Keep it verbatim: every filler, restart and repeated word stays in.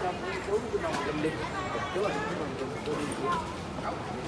bốn cái nòng lên đi. Trước là cái nòng tôi đi.